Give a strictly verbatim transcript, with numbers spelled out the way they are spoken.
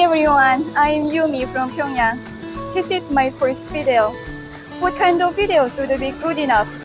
Hi everyone, I'm Yumi from Pyongyang. This is my first video. What kind of video should be good enough?